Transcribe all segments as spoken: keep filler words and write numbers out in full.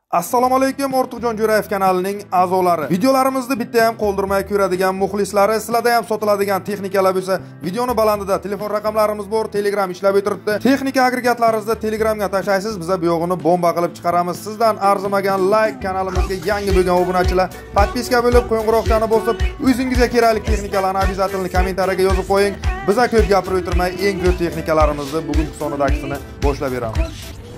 Assalomu alaykum, Ortiqjon Jo'rayev kanalining a'zolari. Videolarimizni bitta ham qoldirmay ko'radigan muxlislari, sizlarda ham sotiladigan texnikalar bo'lsa, videoni balandida telefon raqamlarimiz bor, Telegram ishlab o'tiribdi. Texnika agregatlaringizni Telegramga tashlaysiz, biz bu yog'ini bomba qilib chiqaramiz. Sizdan arzimagan like, kanalimizga yangi bo'lgan obunachilar podpiska bo'lib, qo'ng'iroqchani bosib, o'zingizga kerakli texnikalarni обязательно kommentariyaga yozib qo'ying. Biz ko'p gapirib o'tirmay, eng ko'p texnikalarimizni bugungi sonidagini boshlab beramiz.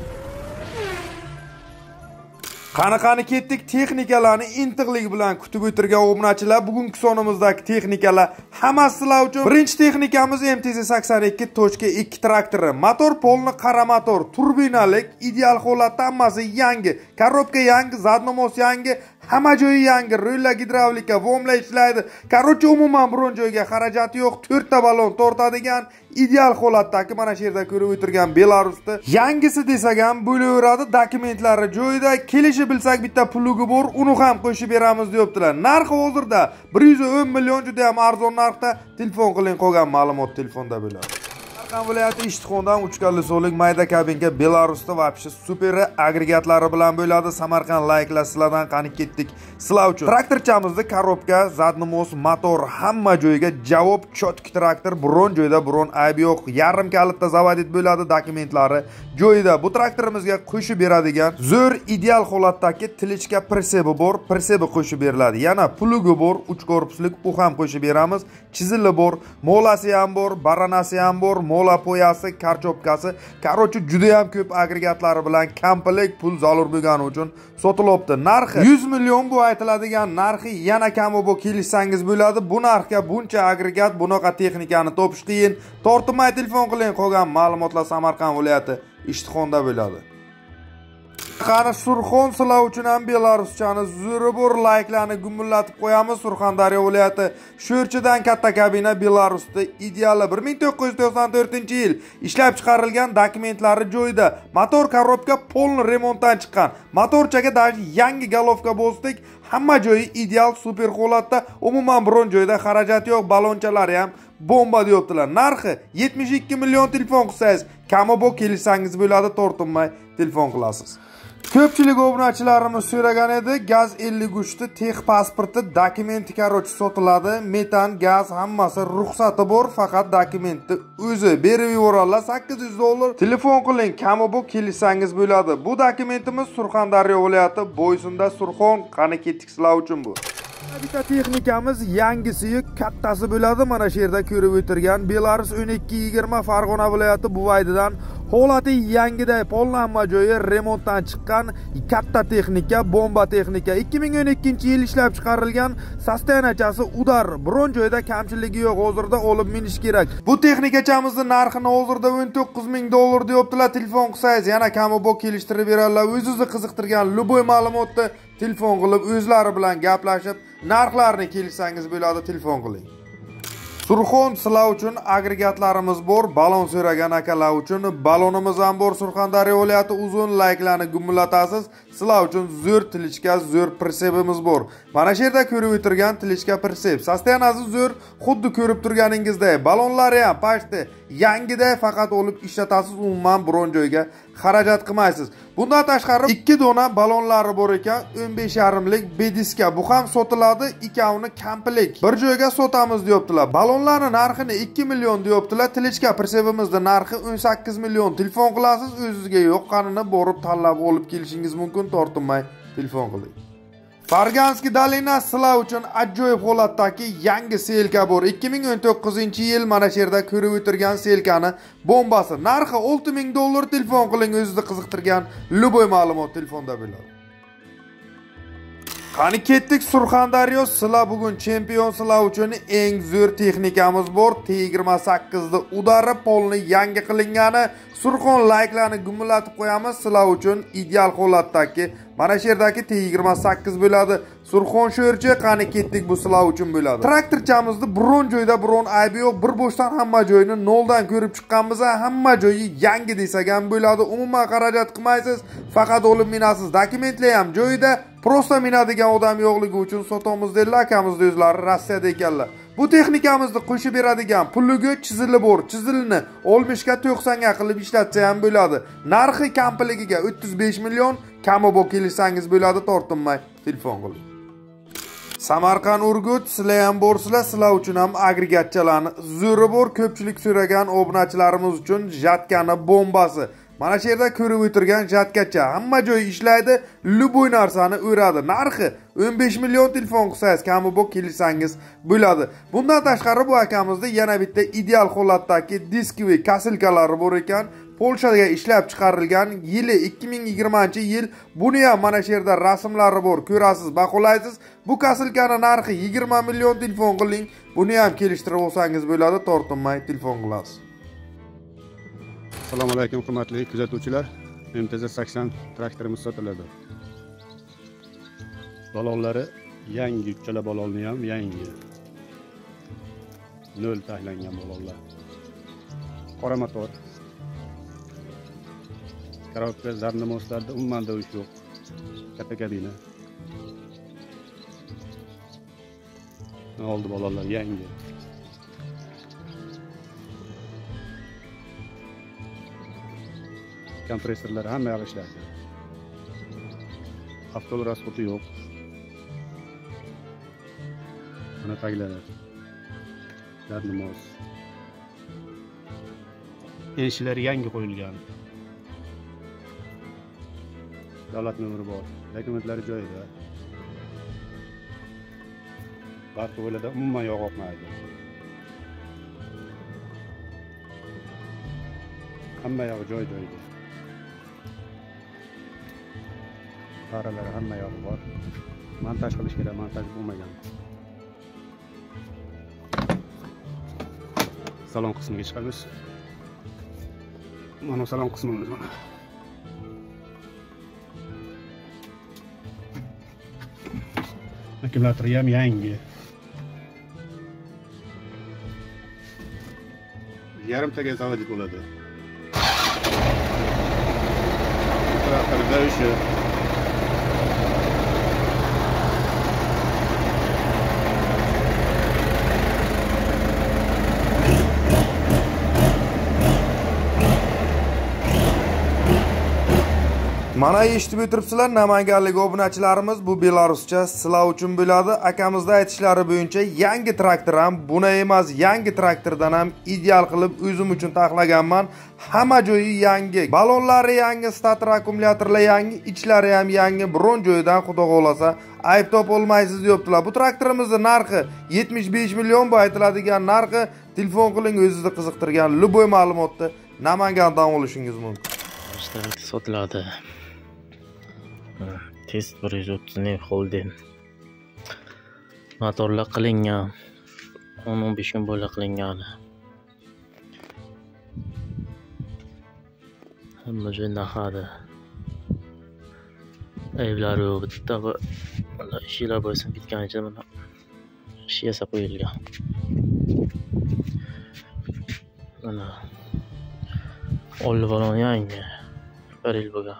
Qani-qani ketdik, texnikalarni intiqlik bilan kutib o'tirgan obunachilar, bugungi sonimizdagi texnikalar hammasi sizlar uchun. Birinchi texnikamiz M T Z sakson ikki nuqta ikki traktori. Motor polni qara motor, turbinalik, ideal holatda, hammasi yangi. Korobka yangi, zadnomos yangi, hamma joyi yangi, rullar gidravlika, vomlar ishlaydi. Короче, umuman biron joyga xarajati yo'q, to'rtta balon tortadigan ideal holatdagi mana shu yerda ko'rib o'tirgan Belarusda yangisi desak ham bo'laveradi, dokumentlari joyida. Kelishi bilsak bitta plugi bor, uni ham qo'shib beramiz deyaptilar. Narxi hozirda bir yuz o'n million, juda ham arzon narxda. Telefon qiling, qolgan ma'lumot telefonda bo'ladi. Samarqand viloyati Ishtixondan uch karra so'lik mayda kabinka Belarusda vobshe super agregatlari bilan bo'ladi. Samarqand layklar sizlardan qani ketdik. Sizlar uchun traktorchamizda korobka, zadnomos, motor hamma joyga javob, chotki traktor, biron joyda biron ayb yo'q. Yarim kalitda zavodit bo'ladi, dokumentlari joyida. Bu traktorimizga qo'shib beradigan zo'r ideal holatdagi tilichka prisebi bor, prisebi qo'shib beriladi. Yana plugi bor, uch korpuslik, u ham qo'shib beramiz. Chizili bor, molasi ham bor, baranasi ham bor, mola poyasi, karchopkasi. Короче, juda ham ko'p agregatlari bilan komplekt pul zarur bo'lgani uchun sotilibdi. Narxi yuz million bu aytiladigan narxi, yana kami bu kelishsangiz bo'ladi. Bu narxga buncha agregat, bunaqa texnikani topish qiyin. Tortmay telefon qiling, qolgan ma'lumotlar Samarqand viloyati Ishtixonda bo'ladi. Qani Surxon sizlar uchun ham belaruschani zo'ri bor, layklarni gumullatib qo'yamiz. Surxondaryo viloyati Sho'rchidan katta kabina Belarusda ideali bir ming to'qqiz yuz to'qson to'rtinchi yil ishlab chiqarilgan, dokumentlari joyida. Motor korobka polni remontdan chiqqan. Motorchaga даже yangi galovka bosdik. Hamma joyi ideal, super holatda. Umuman biron joyda xarajat yo'q, balonchalari ham bomba deyaptilar. Narxi yetmish ikki million. Telefon qilsangiz, kami bu kelishsangiz bo'ladi, tortinmay telefon qilasiz. Ko'pchilik obunachilarimiz so'ragan edi, gaz ellik uch ta tex pasporti, dokumenti короче sotiladi. Metan, gaz hammasi ruxsati bor, faqat dokumentni o'zi berib yuboradilar. sakkiz yuz dollar. Telefon qiling, kami bu kelishsangiz bo'ladi. Bu dokumentimiz Surxondaryo viloyati Bo'ysunda, Surxon. Qani ketdik sizlar uchun bu. Bitta texnikamiz yangisi, kattasi bo'ladi. Mana shu yerda ko'rib o'tirgan Belarus o'n ikki yigirma Farg'ona viloyati Buvaydidan holati yangiday, polni hamma joyi remontdan chiqqan katta texnika, bomba texnika. ikki ming o'n ikkinchi yil ishlab chiqarilgan, sostoyanachasi udar, biron joyda kamchiligi yo'q, hozirda olib minish kerak. Bu texnikachamizni narxini hozirda o'n to'qqiz ming dollar deyaptilar. Telefon qilsangiz, yana kami bu kelishtirib beradilar. O'zingizni qiziqtirgan luboy ma'lumotni telefon qilib, o'zlari bilan gaplashib, narxlarni kelishsangiz bo'ladi, telefon qiling. Surxon sizlar uchun agregatlarimiz bor, balon so'ragan akalar uchun balonimiz ham bor. Surxondaryo viloyati uzun layklarni gumullatasiz. Sizlar uchun zo'r tilichka, zo'r prisebimiz bor. Mana shu yerda ko'rib o'tirgan tilichka priseb. Sostoyanasi zo'r, xuddi ko'rib turganingizday. Balonlari ham pashti yangiday, faqat olib ishlatasiz, umuman biron joyga xarajat qilmaysiz. Bundan tashqari ikki dona balonlari bor ekan, o'n besh yarim lik bediska. Bu ham sotiladi, ikkovini komplekt bir joyga sotamiz deyaptilar. Balonlarning narxini ikki million deyaptilar. Tilichka prisebimizning narxi o'n sakkiz million. Telefon qilasiz, o'zingizga yoqqanini borib tanlab olib kelishingiz mumkin, tortinmay telefon qiling. Farganski Dolina sizlar uchun ajoyib holatdagi yangi selka bor. ikki ming o'n to'qqizinchi yil mana shu yerda ko'rib o'tirgan selkani bombasi. Narxi olti ming dollar. Telefon qiling, o'zingizni qiziqtirgan luboy ma'lumot telefonda bo'ladi. Qani ketdik Surxondaryo, sizlar bugun chempion, sizlar uchun eng zo'r texnikamiz bor. T yigirma sakkiz da udari polni yangi qilingani. Surxon layklarni gumullatib qo'yamiz sizlar uchun ideal holatdagi. Mana shu yerdagi T yigirma sakkiz bo'ladi. Surxon Sho'rchi, qani ketdik, bu sizlar uchun bo'ladi. Traktorchamizni biron joyda biron aybi yo'q, bir boshdan hamma joyini noldan ko'rib chiqqanmiz, hamma joyi yangi desak ham bo'ladi. Umuman xarajat qilmaysiz, faqat olib minasiz. Dokumentlar ham joyida. Prosta minadigan odam yo'qligi uchun sotamiz dedilar, akamizni o'zlari Rossiyada ekanlar. Bu Bu texnikamizni qo'shib beradigan pulligi chizilib bor, chizilni oltmishga to'qsonga qilib ishlatsa ham bo'ladi. Narxi kampligiga o'ttiz besh million, kami bo'p kelsangiz bo'ladi, tortinmay telefon qiling. Samarqand Urgut sizlar ham bo'rsizlar, sizlar uchun ham agregatchalarni zo'ri bor, ko'pchilik so'ragan obunachilarimiz uchun jatkani bombasi. Mana shu yerda ko'rib o'tirgan jatkacha hamma joy ishlaydi, luboy narsani o'radi. Narxi o'n besh million, telefon qilsangiz kami bo'p kelsangiz bo'ladi. Bundan tashqari bu akamizda yana bitta ideal holatdagi diskiviy kasilkalari bor ekan. Polshaga ishlab chiqarilgan, yili ikki ming yigirmanchi yil. Buni ham mana shu yerda rasmlari bor, ko'rasiz, baholaysiz. Bu kasilkani narxi yigirma million, telefon qiling. Buni ham kelishtirib olsangiz bo'ladi, tortinmay telefon qilasiz. Assalomu alaykum hurmatli kuzatuvchilar. M T Z sakson traktorimiz sotiladi. Balonlari yangi, uchala balonni ham yangi. nol taxlangan balonlar. Qora motor. Korobka zarnomoslarda umuman davush yo'q. Katta kabina. Oldi balonlar yangi. Kompressorlar hamma yoq ishlaydi. Avtobus rasxoti yo'q. Mana taglari. Zarnomos. Eshiklar yangi qo'yilgan. Davlat nomeri bor. Dokumentlari joyida. Barqo'larda umuman yog' oqmaydi. Hamma yog'i joy-joyida. Qaralari hamma yog'i bor. Montaj qilish kerak, montaj bo'lmagan. Salon qismiga chiqamiz. Mana salon qismimiz mana. Akkumulyator ham yangi. Yarimtaga zavod bo'ladi. Traktorda o'sha Mana eshitib o'tiribsizlar, namanganlik obunachilarimiz, bu belaruscha sizlar uchun bo'ladi. Akamizda aytishlari bo'yicha yangi traktor ham buna emas, yangi traktordan ham ideal qilib o'zim uchun taxlaganman. Hamma joyi yangi, balonlari yangi, stator akkumulyatorlar yangi, ichlari ham yangi. Biron joydan xudo xolasa ayb topolmaysiz deyaptilar. Bu traktorimizning narxi yetmish besh million, bu aytiladigan narxi. Telefon qiling, o'zingizni qiziqtirgan luboy ma'lumotni Namangandan olishingiz mumkin. Sotiladi. Test bir yuz o'ttiz Holden. Motorlar qilingan. o'n o'n besh kun bo'la qilingan. Hamma joy nahadi. Ayblari yo'q, bitta bu ishlar bo'lsin bitganicha mana ish yasab qo'yilgan. Mana oldi balon yangi. bir yil bo'lgan.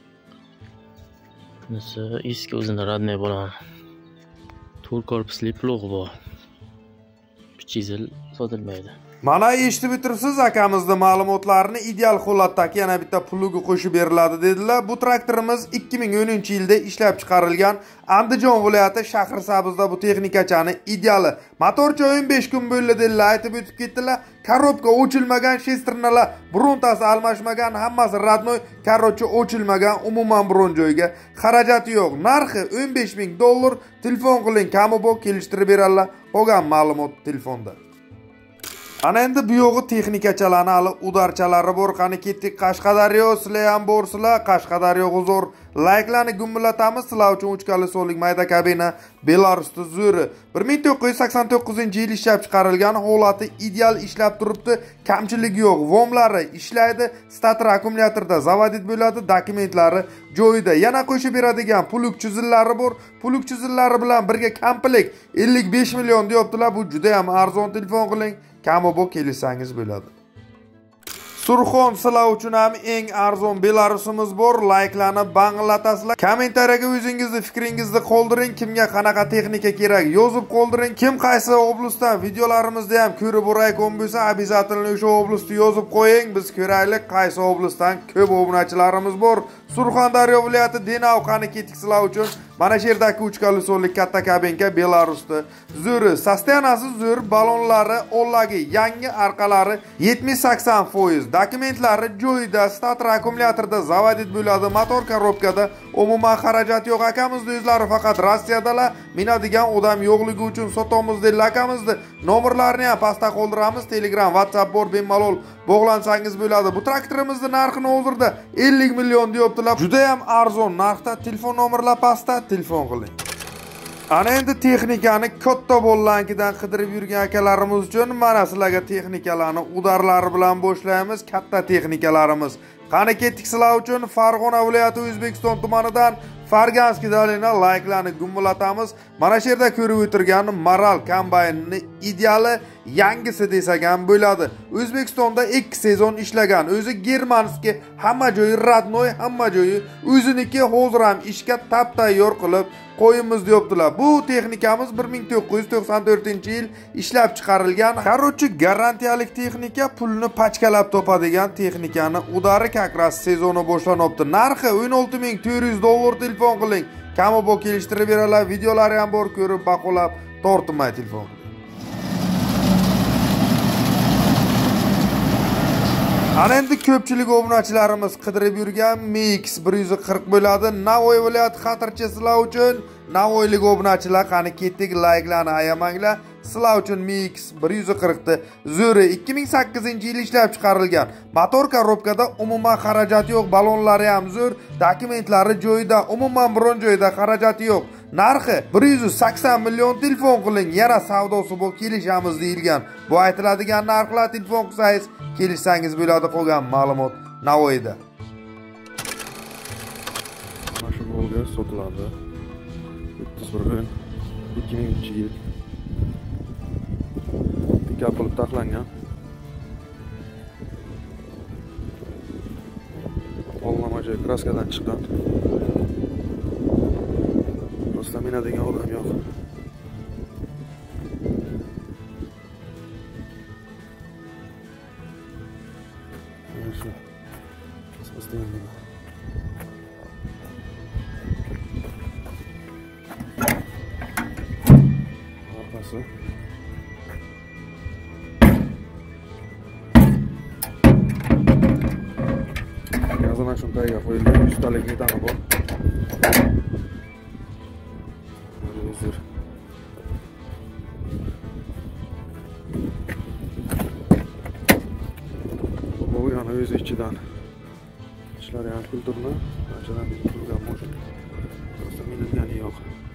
Bunisi eski o'zini radniy balon. To'rt korpusli plug bor. uch yuz yil sotilmaydi. Mana eshitib o'tiribsiz, akamizning ma'lumotlarini ideal holatdagi yana bitta plugi qo'shib beriladi dedilar. Bu traktorimiz ikki ming o'ninchi yilda ishlab chiqarilgan. Andijon viloyati Shahrisabzda bu texnikachani ideali. Motorcha o'n besh kun bo'ldi dedilar, aytib o'tib ketdilar. Korobka o'chilmagan, shestrinalar birontasi almashmagan, hammasi radnoy, korobka o'chilmagan, umuman biron joyga xarajati yo'q. Narxi o'n besh ming dollar. Telefon qiling, kami bo'p kelishtirib beradilar. Qolgan ma'lumot telefonda. Ana endi bu yo'g'i texnikachalarni hali udarchalari bor. Qani ketdik Qashqadaryo, sizlar ham bo'rsizlar. Qashqadaryo huzur. Layklarni gumillatamiz. Sizlar uchun uch karra so'lik mayda kabina Belarusda zo'ri. bir ming to'qqiz yuz sakson to'qqizinchi yil ishlab chiqarilgan, holati ideal ishlab turibdi. Kamchiligi yo'q. Vomlari ishlaydi. Stator akkumulyatorda zavodit bo'ladi. Dokumentlari joyida. Yana qo'shib beradigan puluk chizillari bor. Puluk chizillari bilan birga komplekt ellik besh million deyaptilar. Bu juda ham arzon. Telefon qiling. Kami bo'p kelsangiz bo'ladi. Surxon sizlar uchun ham eng arzon Belarusimiz bor. Like'larni banglatasizlar. Kommentariyaga o'zingizni fikringizni qoldiring. Kimga qanaqa texnika kerak yozib qoldiring. Kim qaysi oblastdan videolarimizni ham ko'rib o'raykom bo'lsa, обязательно o'sha oblastni yozib qo'ying. Biz ko'raylik qaysi oblastdan ko'p obunachilarimiz bor. Surxondaryo viloyati Denov qani ketik sizlar uchun. Mana shu yerdagi uch kolesoli katta kabinka Belarusda. Zo'ri, sostenasi zo'r, balonlari, ollagi, yangi arqalari yetmish sakson foiz. Dokumentlari joyida, start akkumulyatorda zavodit bo'ladi, motor korobkada umuman xarajat yo'q. Akamizning o'zlari faqat Rossiyadalar. Minadigan odam yo'qligi uchun sotamiz deydi akamizni. Nomerlarini ham pastda qoldiramiz. Telegram, WhatsApp bor, bemalol bog'lansangiz bo'ladi. Bu traktorimizning narxini hozirda ellik million deyaptilar. Juda ham arzon narxda. Telefon nomerlar pastda, telefon qiling. Ana endi texnikani katta bo'lgankidan qidirib yurgan akalarimiz uchun mana sizlarga texnikalarni udarlari bilan boshlaymiz. Katta texnikalarimiz. Qani ketdik sizlar uchun Farg'ona viloyati O'zbekiston tumanidan Farganskiy dolina like'larni gumbulatamiz. Mana shu yerda ko'rib o'tirgan Maral kombaynni ideali yangisi desak ham bo'ladi. O'zbekistonda ikki sezon ishlagan, o'zi germanskiy, hamma joyi radnoy, hamma joyi o'ziniki, hozir ham ishga tap tayyor qilib qo'yimiz deyaptilar. Bu texnikamiz bir ming to'qqiz yuz to'qson to'rtinchi yil ishlab chiqarilgan. Qarochi garantiyalik texnika, pulni pachkalab topadigan texnikani udari kakras sezoni boshlanibdi. Narxi o'n olti ming to'rt yuz dollar. Telefon qiling. Kami bo kelishtirib beradilar. Videolari ham bor, ko'rib baholab tortinmay telefon qiling. Ana endi ko'pchilik obunachilarimiz qidirib yurgan M X bir yuz qirq bo'ladi. Navoiy viloyati xatirchi sizlar uchun. Navoiylik obunachilar qani ketdik, like'larni ayamanglar. Sizlar uchun M X bir yuz qirq da zo'ri ikki ming sakkizinchi yil ishlab chiqarilgan. Motor korobkada umuman xarajat yo'q, balonlari ham zo'r, dokumentlari joyida, umuman biron joyda xarajati yo'q. Narxi bir yuz sakson million. Telefon qiling, yana savdosi bo'l kelishamiz deyilgan. Bu aytiladigan narxlar, telefon qilsangiz kelishsangiz bo'ladi. Qolgan ma'lumot Navoiyda. Mana shu golga sotiladi. o'ttiz bir o'n ikki mingchi yil dikkat qilib taxlangan. Qo'llanma joy kraskadan chiqqan. Rostamina degan odam yo'q. Mana shu sostenga arkası. Yazılan şunu tayga koyuldu. Üstalikli tane bu. Böyle özür. Bu yana özü içiden. İşler yani kültürünü. Önceden bir kültürden boş. Burası benim yani yok.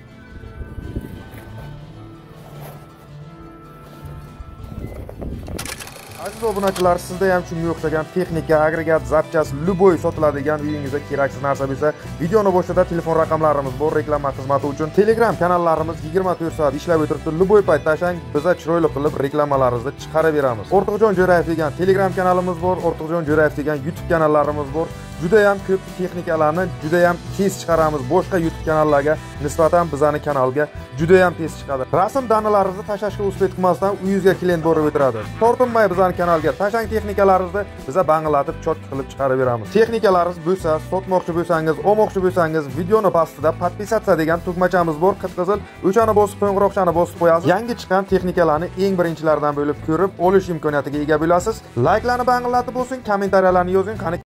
Aziz obunachilar, sizda ham shunga o'xshagan texnika, agregat, zapchas, luboy sotiladigan uyingizga keraksiz narsa bo'lsa, videoni boshida telefon raqamlarimiz bor. Reklama xizmati uchun Telegram kanallarimiz yigirma to'rt soat ishlab o'tiribdi. Luboy payt tashlang, biza chiroyli qilib reklamalarimizni chiqarib beramiz. O'rtoqjon Jo'rayev degan Telegram kanalimiz bor, O'rtoqjon Jo'rayev degan YouTube kanallarimiz bor. Juda ham ko'p texnikalarni juda ham tez chiqaramiz. Boshqa YouTube kanallarga nisbatan bizning kanalga juda ham tez chiqadi. Rasm danalaringizni tashlashga uspet qilmasdan uyingizga klient borib o'tiradi. Tortinmay bizning kanalga tashlang texnikalaringizni biza banglatib chot qilib chiqarib beramiz. Texnikalaringiz bo'lsa, sotmoqchi bo'lsangiz, olmoqchi bo'lsangiz, videoni pastida podpisatsiya degan tugmachamiz bor, qip-qizil. O'shani bosib, qo'ng'iroqchani bosib qo'yasiz. Yangi chiqqan texnikalarni eng birinchilardan bo'lib ko'rib olish imkoniyatiga ega bo'lasiz. Like'larni banglatib bo'lsin, kommentariyalarni yozing. Qani